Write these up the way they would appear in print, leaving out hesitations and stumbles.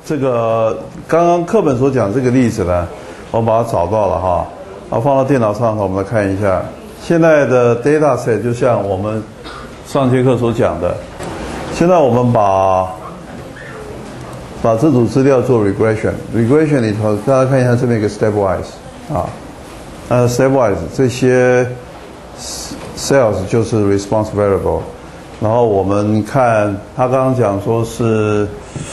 这个刚刚课本所讲这个例子呢，我们把它找到了哈，然后放到电脑上，我们来看一下。现在的 data set 就像我们上节课所讲的，现在我们把这组资料做 regression 里头，大家看一下这边有个 stepwise 啊，stepwise 这些 cells 就是 response variable， 然后我们看他刚刚讲说是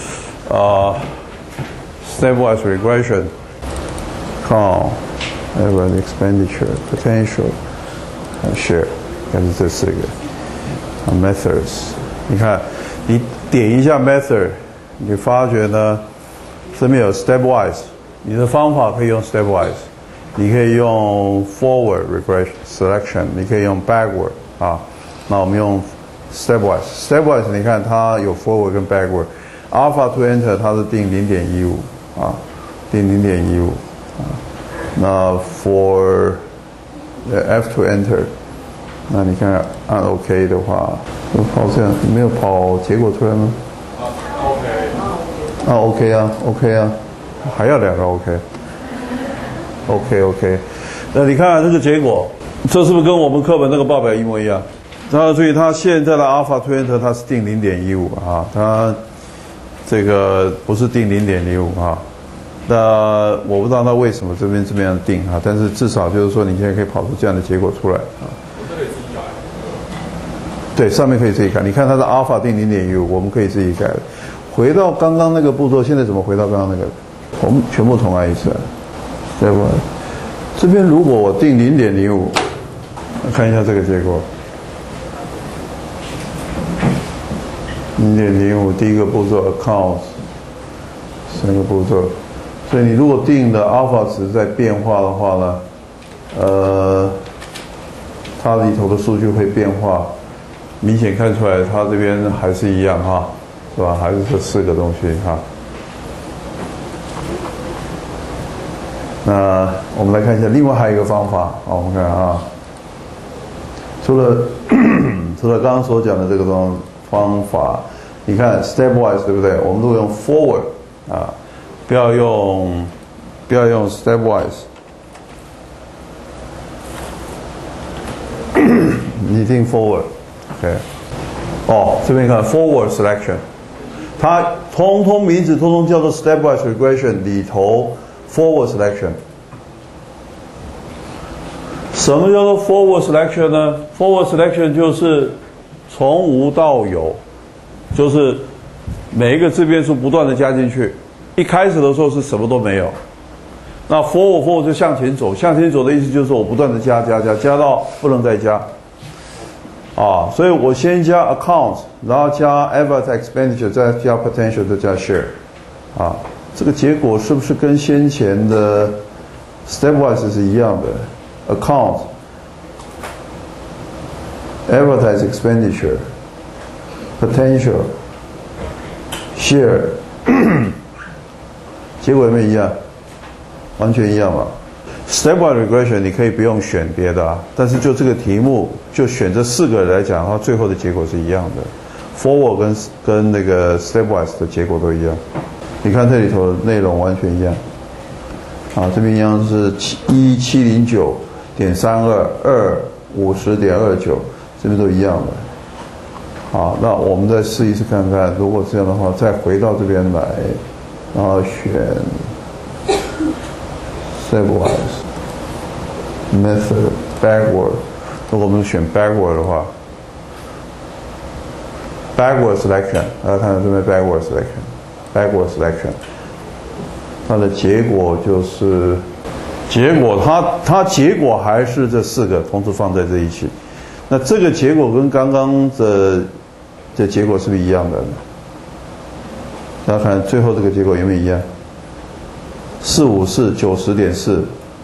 stepwise regression count average expenditure potential share， 应该是这四个methods。你看，你点一下 method， 你发觉呢，这边有 stepwise， 你的方法可以用 stepwise， 你可以用 forward regression selection， 你可以用 backward 啊。那我们用 stepwise， 你看它有 forward 跟 backward。alpha to enter 它是定 0.15 啊，定 0.15 啊。那 for F to enter， 那你看按 OK 的话，跑这样没有跑结果出来吗？OK 啊 OK 啊，还要两个 OK。那你看这个结果，这是不是跟我们课本那个报表一模一样？大家注意，它现在的 alpha to enter 它是定 0.15 啊，它这个不是定 0.05 啊。那我不知道它为什么这边这么样定啊，但是至少就是说你现在可以跑出这样的结果出来啊。对，上面可以自己改。你看它的 alpha 定 0.15， 我们可以自己改。回到刚刚那个步骤，现在怎么回到刚刚那个？我们全部重来一次，对吧？这边如果我定 0.05， 看一下这个结果。0.05第一个步骤 accounts， 三个步骤。所以你如果定的 alpha 值在变化的话呢，它里头的数据会变化，明显看出来它这边还是一样哈，是吧？还是这四个东西哈。那我们来看一下，另外还有一个方法，好，我们看啊，除了刚刚所讲的这个方法，你看 stepwise 对不对？我们如果用 forward 啊。不要用 stepwise， 你定 forward，OK， 这边看 forward selection， 它名字通通叫做 stepwise regression 里头 forward selection。什么叫做 forward selection 呢？ forward selection 就是从无到有，就是每一个自变数不断的加进去。一开始的时候是什么都没有，那 forward 就向前走，向前走的意思就是我不断的加到不能再加，所以我先加 account， 然后加 average expenditure， 再加 potential， 再加 share， 这个结果是不是跟先前的 stepwise 是一样的 ？account average expenditure potential share 结果有没有一样？完全一样嘛。Stepwise regression 你可以不用选别的但是就这个题目就选这四个来讲的话，最后的结果是一样的。Forward 跟那个 Stepwise 的结果都一样。你看这里头的内容完全一样。这边一样是1709.32，250.29，这边都一样的。那我们再试一次看看，如果这样的话，再回到这边来。然后选 stepwise method backward， 如果我们选 backward 的话 ，backward selection， 大家看到这边 backward selection， 它的结果就是它结果还是这四个同时放在这一起，那这个结果跟刚刚的结果是不是一样的？大家看最后这个结果有没有一样？454 90.4，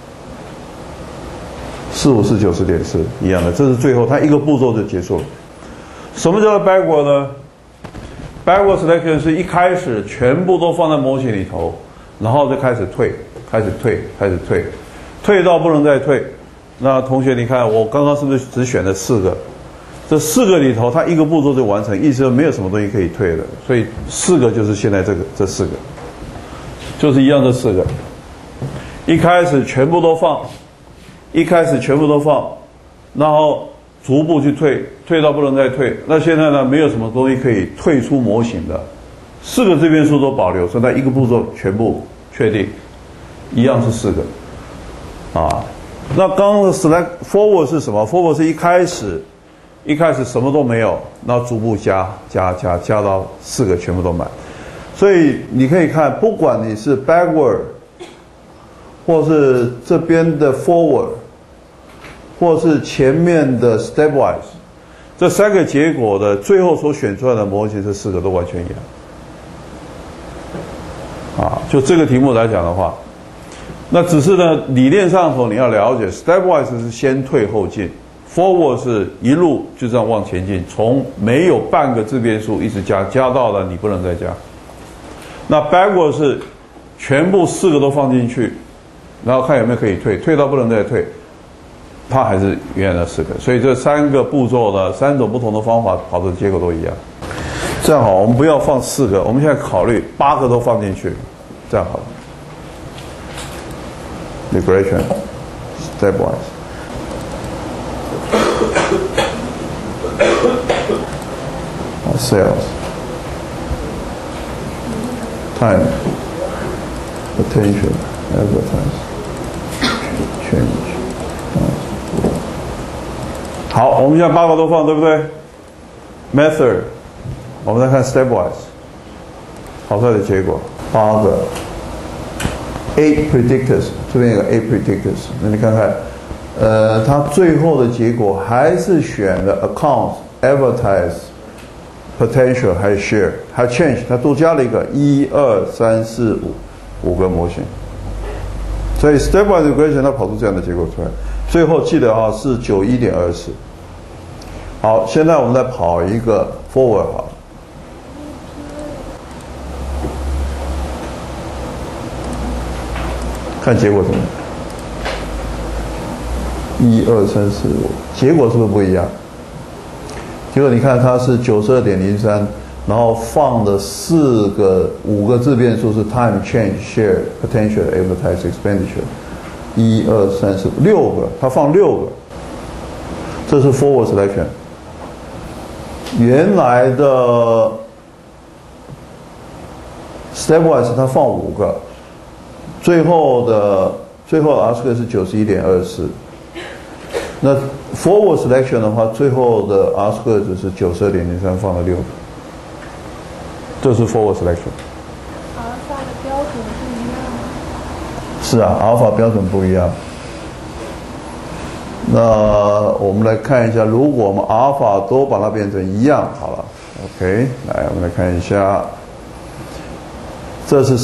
454 90.4一样的，这是最后它一个步骤就结束了。什么叫做 backward 呢？ backward selection 是一开始全部都放在模型里头，然后就开始退，退到不能再退。那同学你看我刚刚是不是只选了4个？这4个里头，它一个步骤就完成，意思说没有什么东西可以退了，所以4个就是现在这4个。 就是一样这4个，一开始全部都放，然后逐步去退到不能再退。那现在呢，没有什么东西可以退出模型的，4个自变数都保留，所以它一个步骤全部确定，一样是4个啊。那刚刚的 select forward 是什么 ？forward 是一开始什么都没有，然后逐步加到4个全部都满。所以你可以看，不管你是 backward， 或是这边的 forward， 或是前面的 stepwise， 这3个结果的最后所选出来的模型，这4个都完全一样。啊，就这个题目来讲的话。那只是呢，理念上头你要了解 ，stepwise 是先退后进 ，forward 是一路就这样往前进，从没有半个自变数一直加到了你不能再加。那 backward 是全部4个都放进去，然后看有没有可以退到不能再退，它还是原来的4个。所以这3个步骤呢，3种不同的方法跑的结果都一样。这样好，我们不要放4个，我们现在考虑8个都放进去，这样好了。Regression, stepwise. Cells, time, potential, advertise, change. 好，我们现在8个都放，对不对 ？Method， 我们再看 stepwise， 跑出来的结果8个。8 predictors， 这边有个 8 predictors， 那你看看，它最后的结果还是选了 account、advertise、potential 还有 share， 还有 change， 它多加了一个1、2、3、4、5个模型。所以 stepwise regression 它跑出这样的结果出来，最后记得是 91.24。好，现在我们再跑一个 forward 好了。看结果怎么样？1、2、3、4、5，结果是不是不一样？结果你看它是 92.03， 然后放的5个自变数是 time, change, share, potential, advertise, expenditure。1、2、3、4、6个，它放6个，这是 forward selection。原来的 stepwise 它放5个。最后的 R-square 是 91.24， 那 forward selection 的话，最后的 R-square 只是 92.03， 放了6个，这是 forward selection。 阿尔法的标准不一样。 是啊，阿尔法标准不一样。那我们来看一下，如果我们阿尔法都把它变成一样，好了 ，OK， 来我们来看一下，这是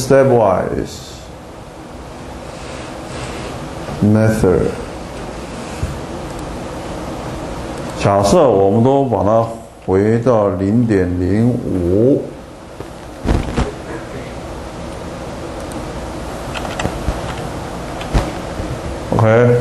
stepwise。Method， 假设我们都把它回到 0.05， OK，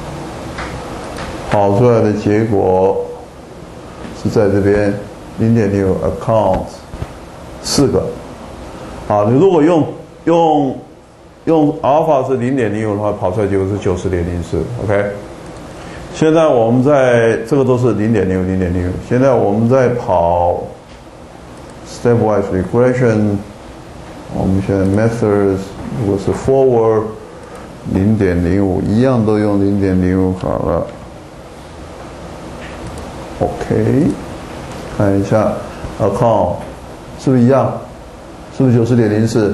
跑出来的结果是在这边 0.6 account 4个，啊，你如果用阿尔法是 0.05 的话，跑出来结果是 90.04。OK， 现在我们这个都是 0.05。现在我们在跑 stepwise regression， 我们现在 methods 如果是 forward 0.05， 一样都用 0.05 好了。OK， 看一下 account 是不是一样？是不是 90.04？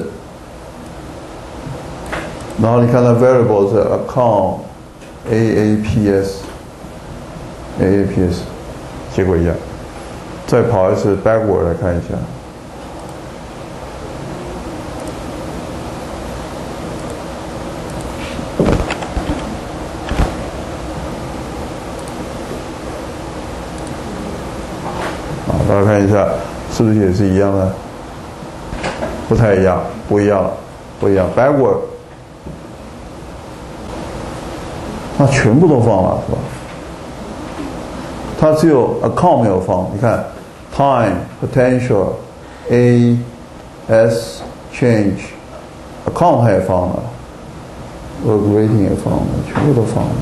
然后你看到 variable 是 account AAPS， 结果一样。再跑一次 backward 来看一下。大家看一下，是不是也是一样的？不太一样，不一样了，不一样。backward， 它全部都放了，是吧？它只有 account 没有放。你看 ，time、potential、A、S、change、 account 它也放了 ，work rating 也放了，全部都放了。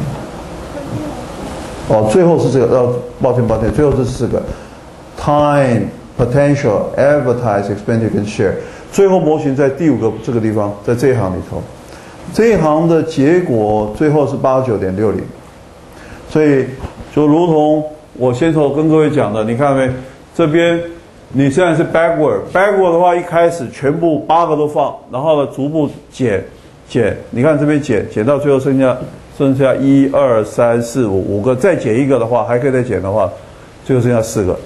哦，最后是这个，抱歉，最后这4个 time potential advertise expenditure 跟 share。最后模型在第5个这个地方，在这一行里头，这一行的结果最后是89.60，所以就如同我先头跟各位讲的，你看没？这边你现在是 backward 的话，一开始全部8个都放，然后呢逐步减，你看这边减到最后剩下1、2、3、4、5个，再减1个的话，还可以再减的话，最后剩下4个。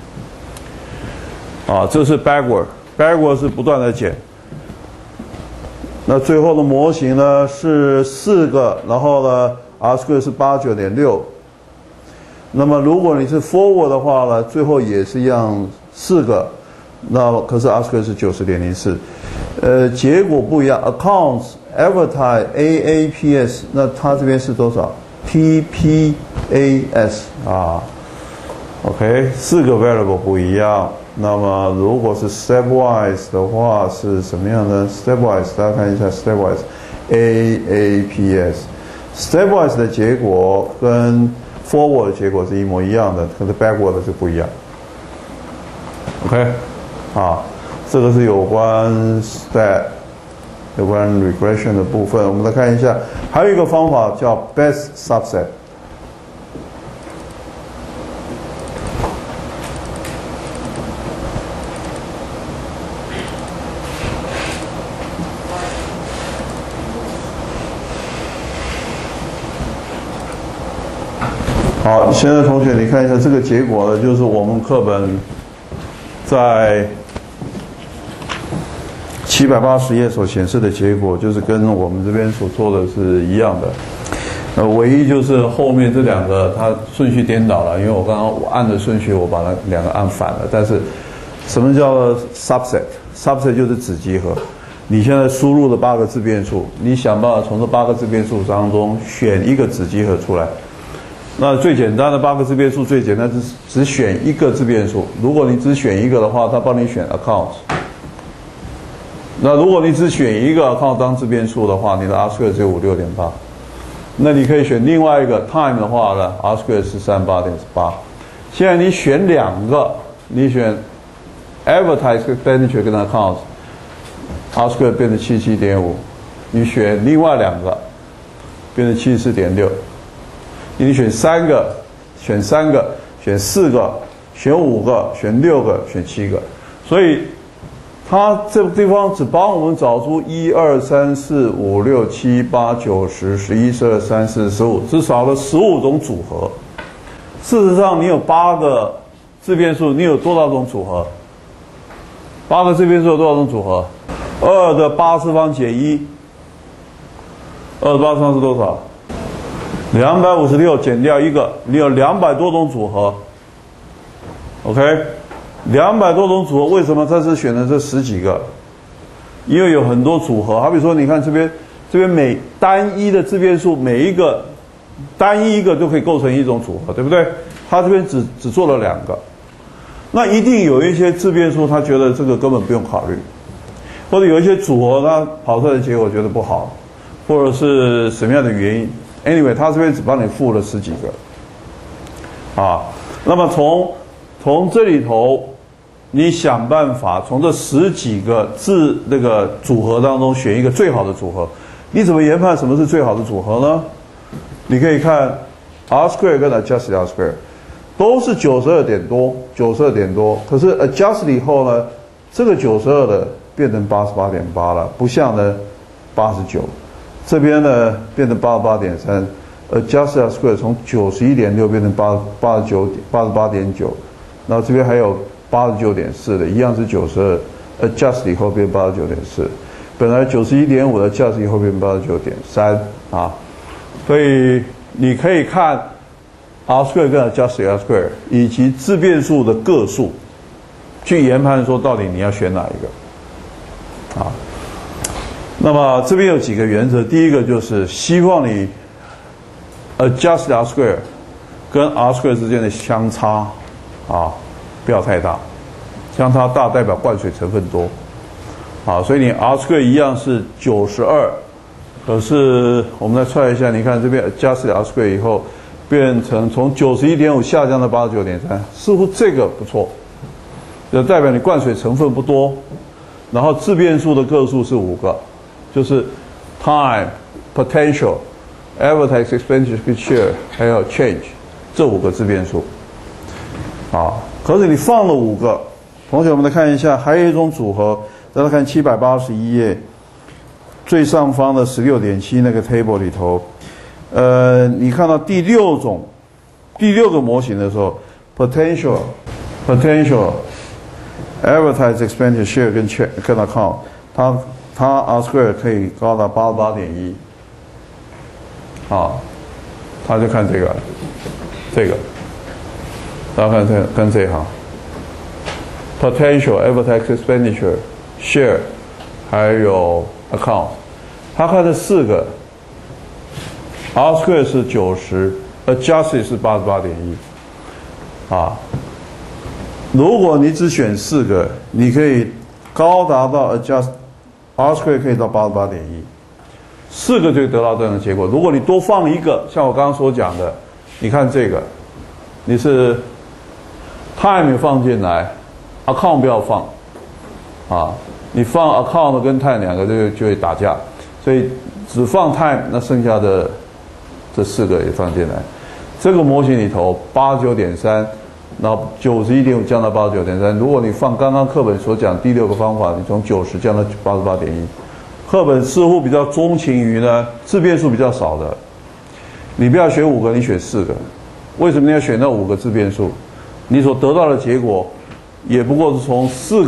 啊，这是 backward 是不断的减。那最后的模型呢是4个，然后呢 R² 是89.6。那么如果你是 forward 的话呢，最后也是一样4个，那可是 R² 是90.04。结果不一样 ，accounts advertise AAPS， 那它这边是多少 ？TPAS 啊 ，OK， 4个 variable 不一样。那么如果是 stepwise 的话是什么样呢 ？stepwise 大家看一下 stepwise AAPS，stepwise 的结果跟 forward 的结果是一模一样的，可是 backward 是不一样。OK， 啊，这个是有关 stat 有关 regression 的部分。我们来看一下，还有一个方法叫 best subset。好，现在同学你看一下这个结果呢，就是我们课本在780页所显示的结果，就是跟我们这边所做的是一样的。唯一就是后面这2个它顺序颠倒了，因为我刚刚按的顺序我把那2个按反了。但是什么叫 subset？subset 就是子集合。你现在输入的8个自变数，你想办法从这8个自变数当中选一个子集合出来。那最简单的8个自变数，最简单是只选一个自变数。如果你只选一个的话，它帮你选 account。那如果你只选一个 account 当自变数的话，你的 R² 只有56.8。那你可以选另外一个 time 的话呢 ，R² 是38.8。现在你选2个，你选 advertise expenditure 跟 account，R² 变成77.5。你选另外2个，变成74.6。你选3个，选4个，选5个，选6个，选7个，所以它这个地方只帮我们找出1、2、3、4、5、6、7、8、9、10、11、12、13、14、15，只少了15种组合。事实上，你有8个自变数，你有多少种组合？8个自变数有多少种组合？2的8次方减1，2的8次方是多少？256减掉1个，你有200多种组合。OK，200多种组合，为什么这次选的这10几个？因为有很多组合，好比说，你看这边每单一的自变数，每一个单一一个就可以构成一种组合，对不对？他这边只做了2个，那一定有一些自变数，他觉得这个根本不用考虑，或者有一些组合他跑出来的结果觉得不好，或者是什么样的原因。Anyway， 他这边只帮你附了10几个，啊，那么从这里头，你想办法从这10几个那个组合当中选一个最好的组合。你怎么研判什么是最好的组合呢？你可以看 R² 跟 adjusted R² 都是92点多，可是 adjusted 以后呢，这个92的变成88.8了，不像呢89。这边呢变成88.3 ，adjusted R² 从91.6变成88.9，然后这边还有89.4的，一样是92，adjust 以后变89.4，本来91.5的 adjust 以后变89.3啊，所以你可以看 R² 跟 adjusted R² 以及自变数的个数，去研判说到底你要选哪一个啊。那么这边有几个原则，第一个就是希望你 adjust R² 跟 R² 之间的相差不要太大，相差大代表灌水成分多， 好，所以你 R² 一样是92，可是我们再踹一下，你看这边加上 R² 以后，变成从91.5下降到89.3，似乎这个不错，就代表你灌水成分不多，然后自变数的个数是5个，就是 time、potential、advertised expenditure share 还有 change 这5个自变数。好，可是你放了5个，同学我们来看一下，还有一种组合，大家看781页最上方的 16.7 那个 table 里头，你看到第6个模型的时候 potential、advertised expenditure share 跟 account， 它 R² 可以高达 88.1， 好，他就看这个，大家看这一行 potential、advertised expenditure share 还有 account， 他看这4个 R² 是90，adjusted 是 88.1， 啊，如果你只选4个，你可以高达到 adjust R² 可以到 88.1，4个就得到这样的结果。如果你多放一个，像我刚刚所讲的，你看这个，你是 time 放进来 ，account 不要放，啊，你放 account 跟 time 2个就会打架，所以只放 time， 那剩下的这4个也放进来。这个模型里头 89.3， 然后91.5降到 89.3。如果你放刚刚课本所讲第6个方法，你从90降到 88.1。课本似乎比较钟情于呢自变数比较少的，你不要选5个，你选4个。为什么你要选那5个自变数？你所得到的结果也不过是从4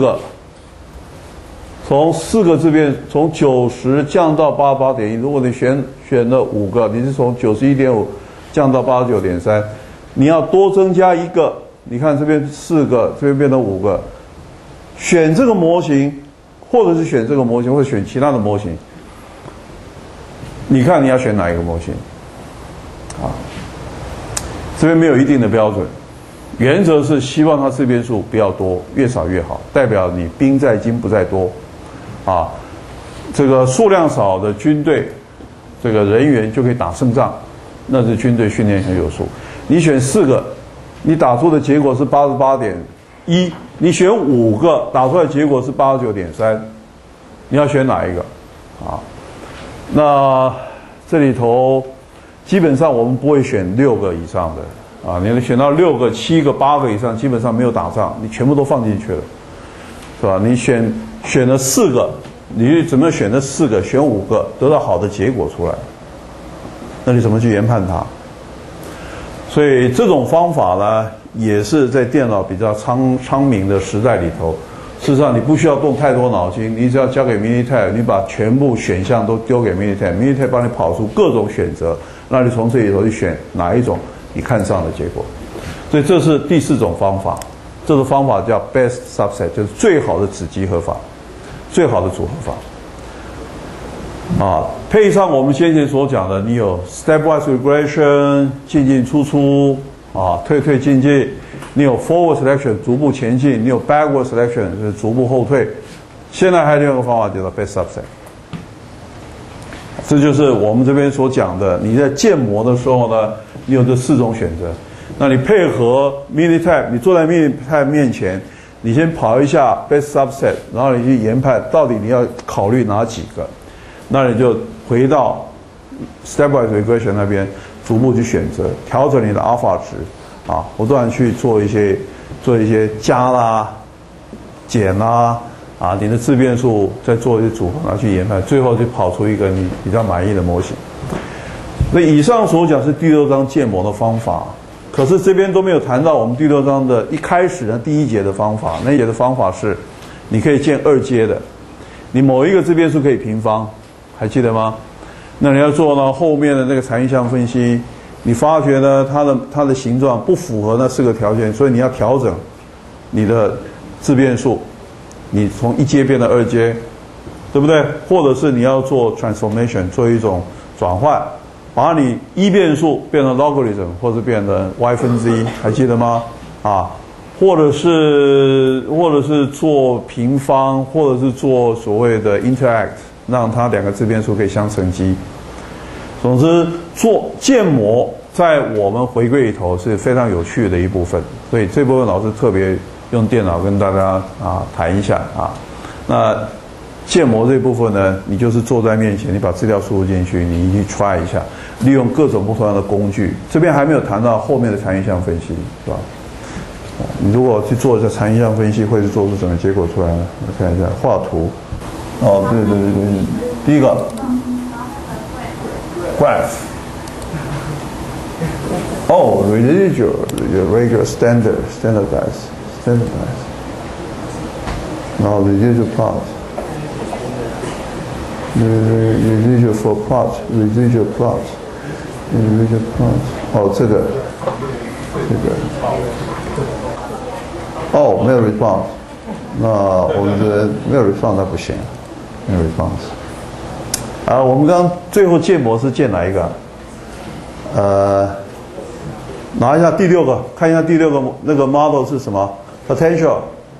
个自变，从90降到 88.1。如果你选了5个，你是从 91.5 降到 89.3， 你要多增加1个。你看这边4个，这边变成5个。选这个模型，或者是选这个模型，或者选其他的模型。你看你要选哪一个模型？啊，这边没有一定的标准，原则是希望它自变数不要多，越少越好，代表你兵在精不在多。啊，这个数量少的军队，这个人员就可以打胜仗，那是军队训练很有数。你选4个，你打出的结果是 88.1， 你选5个，打出来的结果是 89.3， 你要选哪一个？啊，那这里头基本上我们不会选6个以上的啊，你选到6个、7个、8个以上，基本上没有打仗，你全部都放进去了，是吧？你选了4个，你怎么选那4个？选5个，得到好的结果出来，那你怎么去研判它？所以这种方法呢，也是在电脑比较昌明的时代里头，事实上你不需要动太多脑筋，你只要交给 Minitab， 你把全部选项都丢给 Minitab，Minitab 帮你跑出各种选择，那你从这里头去选哪一种你看上的结果。所以这是第4种方法，这个方法叫 Best Subset， 就是最好的子集合法，最好的组合法。啊，配上我们先前所讲的，你有 stepwise regression 进进出出啊，退退进进，你有 forward selection 逐步前进，你有 backward selection 就是逐步后退。现在还有另一个方法叫做 best subset， 这就是我们这边所讲的，你在建模的时候呢，你有这4种选择。那你配合 Minitab， 你坐在 Minitab 面前，你先跑一下 best subset， 然后你去研判到底你要考虑哪几个。那你就回到 stepwise regression 那边，逐步去选择，调整你的 alpha 值，啊，不断去做一些加啦、减啦，啊，你的自变数再做一些组合，然后去研判，最后就跑出一个你比较满意的模型。那以上所讲是第6章建模的方法，可是这边都没有谈到我们第6章的一开始的第1节的方法。那一节的方法是，你可以建2阶的，你某一个自变数可以平方。还记得吗？那你要做呢后面的那个残余项分析，你发觉呢它的形状不符合那4个条件，所以你要调整你的自变数，你从1阶变到2阶，对不对？或者是你要做 transformation， 做一种转换，把你1变数变成 logarithm， 或者变成 y 分之1，还记得吗？啊， 或者是做平方，或者是做所谓的 interact， 让它两个自变数可以相乘积。总之，做建模在我们回归里头是非常有趣的一部分，所以这部分老师特别用电脑跟大家谈一下啊。那建模这部分呢，你就是坐在面前，你把资料输入进去，你去 try 一下，利用各种不同的工具。这边还没有谈到后面的残余项分析，是吧？你如果去做一下残余项分析，会是做出什么结果出来呢？我看一下画图。哦，对，第一个 graph。哦 ，residual regular standardized， 然后 residual plot。residual for plot，residual plot，residual plot。哦，这个。哦，没有 response， 那我们觉得没有 response 那不行，没有 response。我们刚最后建模是建哪一个？拿一下第6个，看一下第6个那个 model 是什么 ？potential，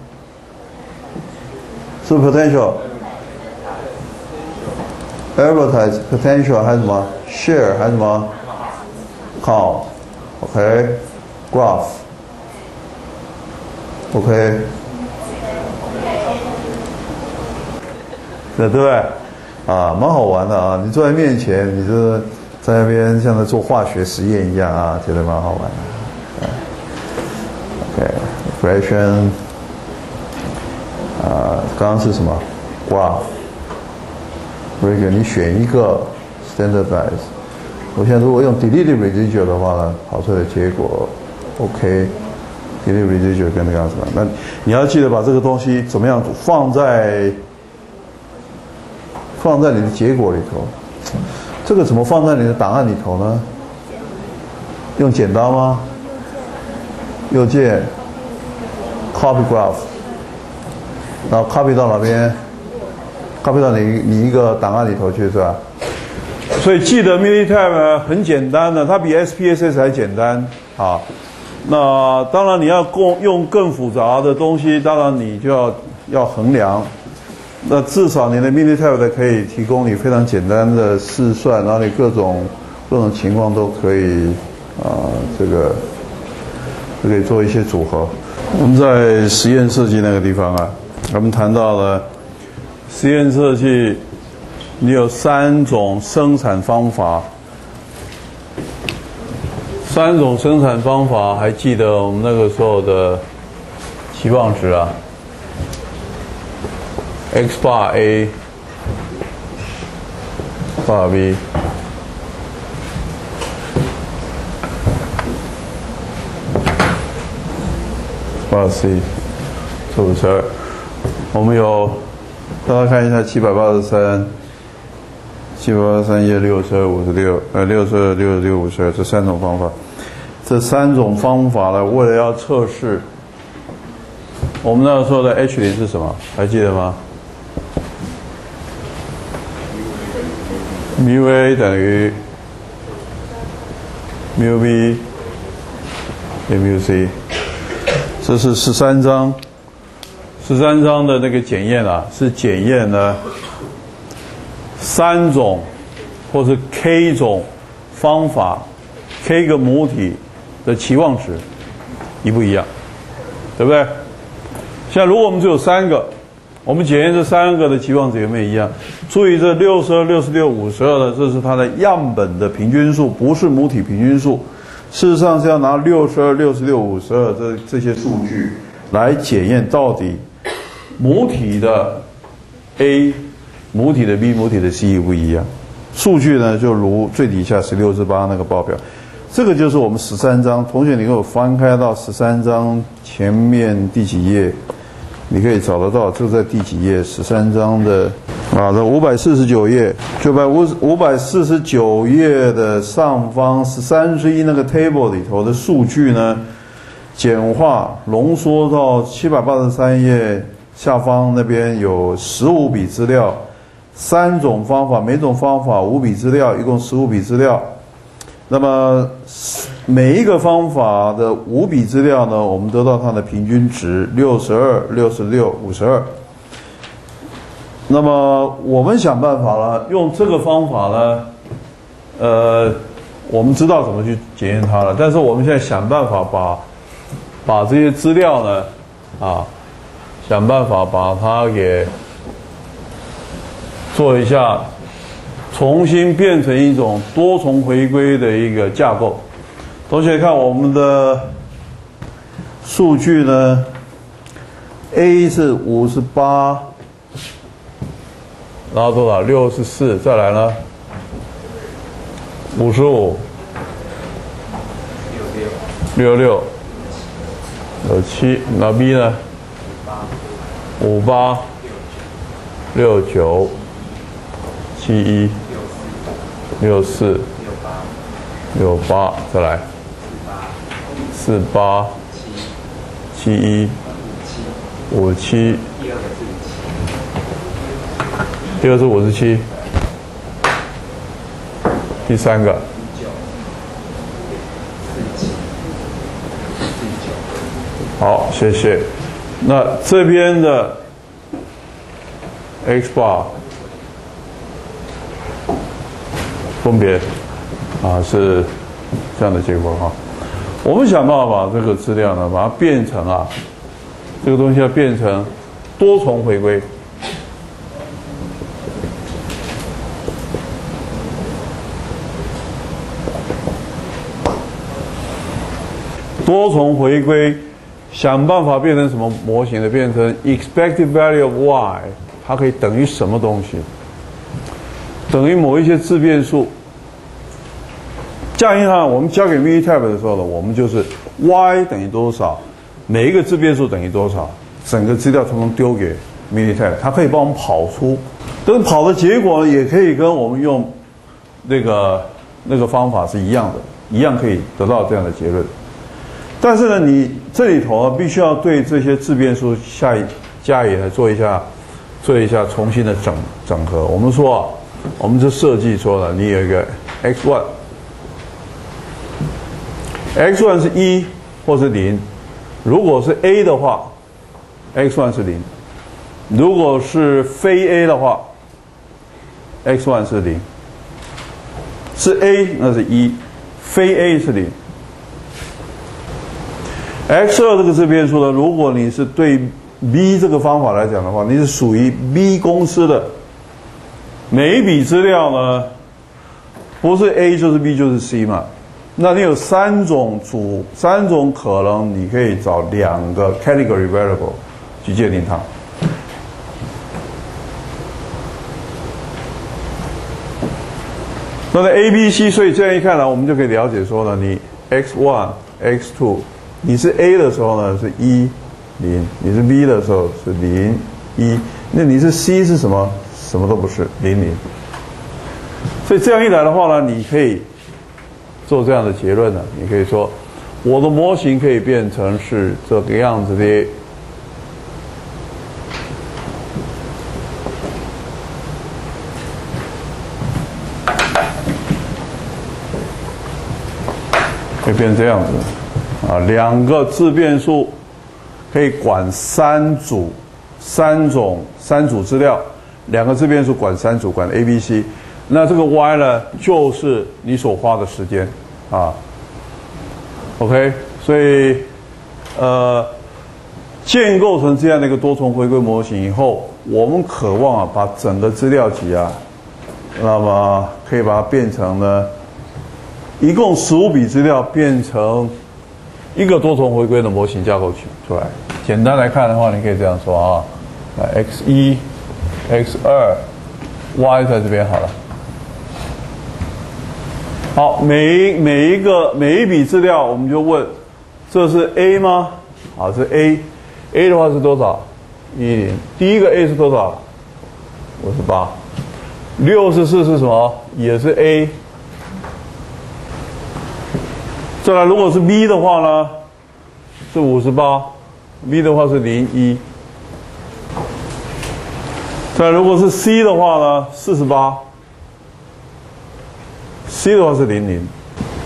是不是 potential？advertise potential 还是什么 share 还是什么 count，OK， graph。OK， 对不对？蛮好玩的啊！你坐在面前，你就在那边像在做化学实验一样啊，觉得蛮好玩的。OK，expression， 刚刚是什么 ？graph。你选一个 standardize。我现在如果用 delete residual 的话呢，跑出来的结果 OK。delete residual 跟那个样子，那你要记得把这个东西怎么样放在你的结果里头。这个怎么放在你的档案里头呢？用剪刀吗？右键 copy graph， 然后 copy 到哪边 ？copy 到你一个档案里头去，是吧？所以记得 Minitab 呢很简单的，它比 SPSS 还简单啊。那当然你要用更复杂的东西，当然你就要衡量。那至少你的 Minitab 可以提供你非常简单的试算，然后你各种情况都可以这个可以做一些组合。我们在实验设计那个地方我们谈到了实验设计，你有3种生产方法。3种生产方法，还记得我们那个时候的期望值啊 ？X bar A bar B。bar C 52，我们有，大家看一下783页62、56，62、66、52这3种方法。这3种方法呢，为了要测试我们那个时候的 H0是什么？还记得吗？μA 等于μB 减μC，这是13章的那个检验是检验呢3种或是 K 种方法 ，K 个母体的期望值一不一样，对不对？现在如果我们只有3个，我们检验这3个的期望值有没有一样？注意这62、66、52的，这是它的样本的平均数，不是母体平均数。事实上是要拿62、66、52这些数据来检验到底母体的 A、母体的 B、母体的 C 不一样。数据呢，就如最底下16-8那个报表。这个就是我们13章，同学你给我翻开到13章前面第几页，你可以找得到，就在第几页13章的这549页，就把549页的上方13之1那个 table 里头的数据呢，简化浓缩到783页下方那边有15笔资料，3种方法，每种方法5笔资料，一共15笔资料。 那么每一个方法的5笔资料呢，我们得到它的平均值62、66、52。那么我们想办法了，用这个方法呢，我们知道怎么去检验它了，但是我们现在想办法把这些资料呢，想办法把它给做一下，重新变成一种多重回归的一个架构。同学看我们的数据呢 ，A 是58，然后多少？64，再来呢？55、66、67，那 B 呢？58、69、71、64、68，再来48、71、57，第二个是57，第三个好，谢谢。那这边的 X bar 分别是这样的结果哈。我们想办法把这个资料呢，把它变成这个东西要变成多重回归。多重回归，想办法变成什么模型的？变成 expected value of y， 它可以等于什么东西？等于某一些自变数。这样我们交给 Minitab 的时候呢，我们就是 y 等于多少，每一个自变数等于多少，整个资料统统丢给 Minitab， 它可以帮我们跑出。但是跑的结果也可以跟我们用那个方法是一样的，一样可以得到这样的结论。但是呢，你这里头必须要对这些自变数加以来做一下重新的整合。我们说我们就设计说了，你有一个 x1 是1或是0，如果是 A 的话 ，x1 是0；如果是非 A 的话 ，x1 是0。是 A 那是1，非 A 是0。x2 这个自变数呢，如果你是对 B 这个方法来讲的话，你是属于 B 公司的每一笔资料呢，不是 A 就是 B 就是 C 嘛。那你有三种可能，你可以找2个 category variable 去界定它。那么 A、B、C， 所以这样一看呢，我们就可以了解说呢，你 x1、x2， 你是 A 的时候呢是1、0，你是 B 的时候是0、1，那你是 C 是什么？什么都不是，0、0。所以这样一来的话呢，你可以做这样的结论呢，你可以说，我的模型可以变成是这个样子的。会变成这样子，2个自变数可以管3组资料，2个自变数管3组，管 A、B、C。那这个 y 呢，就是你所花的时间OK， 所以建构成这样的一个多重回归模型以后，我们渴望把整个资料集那么可以把它变成呢，一共15笔资料变成一个多重回归的模型架构出来。简单来看的话，你可以这样说x1、x2、y 在这边好了。好，每一笔资料，我们就问，这是 A 吗？好，是 A。A 的话是多少？10。第一个 A 是多少？58。64是什么？也是 A。再来，如果是 B 的话呢，是58。B 的话是01。再来，如果是 C 的话呢，48。C 的话是00，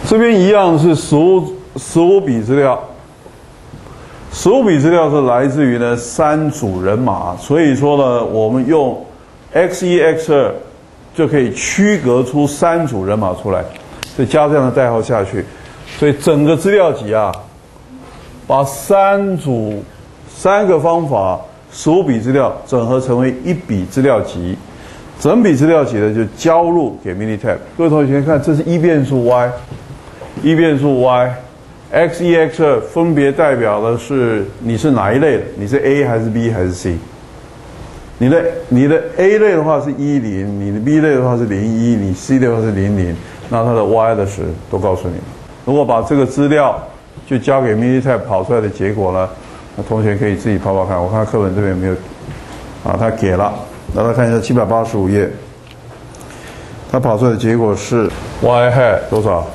这边一样是15笔资料，15笔资料是来自于呢3组人马，所以说呢，我们用 x1、x2就可以区隔出3组人马出来，所以加这样的代号下去，所以整个资料集啊，把3个方法15笔资料整合成为1笔资料集，整笔资料集呢就交入给 Minitab。各位同学看，这是一变数 y， 变数 y。x1、x2 分别代表的是你是哪一类的，你是 A 还是 B 还是 C？ 你的 A 类的话是10，你的 B 类的话是01，你 C 类的话是00，那它的 Y 的值都告诉你。如果把这个资料就交给 Minitab 跑出来的结果呢，那同学可以自己跑跑看。我看课本这边没有，啊，他给了，大家看一下785页，它跑出来的结果是 Y hat 多少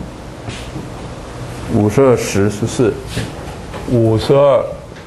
？52、10、14、52。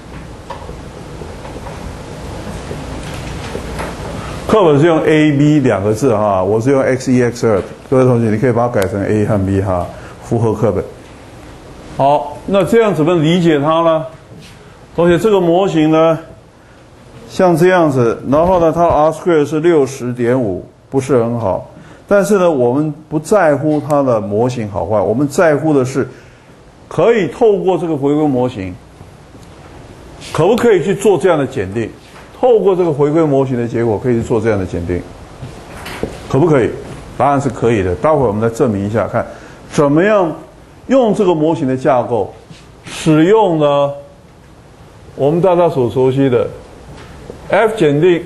课本是用 A、B 2个字哈，我是用 x1、x2。各位同学，你可以把它改成 A 和 B 哈，符合课本。好，那这样怎么理解它呢？同学，这个模型呢，像这样子，然后呢，它的 R² 是60.5，不是很好。但是呢，我们不在乎它的模型好坏，我们在乎的是，可以透过这个回归模型，可不可以去做这样的检定？透过这个回归模型的结果，可以去做这样的检定，可不可以？答案是可以的。待会儿我们来证明一下，看怎么样用这个模型的架构，使用呢我们大家所熟悉的 F 检定，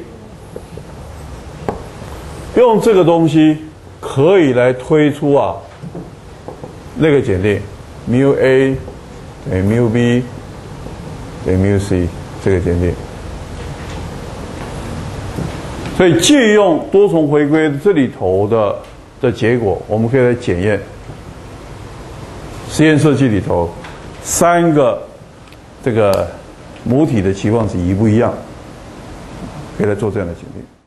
用这个东西可以来推出啊那个检定 ，mu A 等于 mu B 等于 mu C 这个检定。所以借用多重回归这里头的结果，我们可以来检验实验设计里头3个这个母体的期望值一不一样，可以来做这样的检定。